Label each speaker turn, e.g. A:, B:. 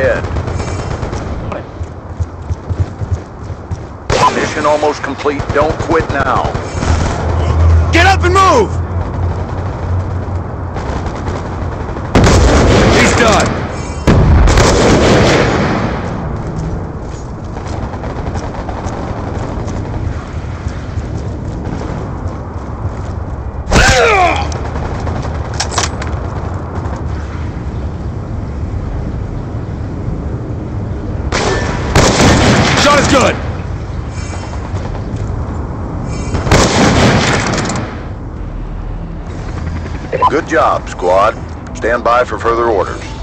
A: ahead. Mission almost complete. Don't quit now.
B: Get up and move! He's done. Shot is good!
A: Good job, squad. Stand by for further orders.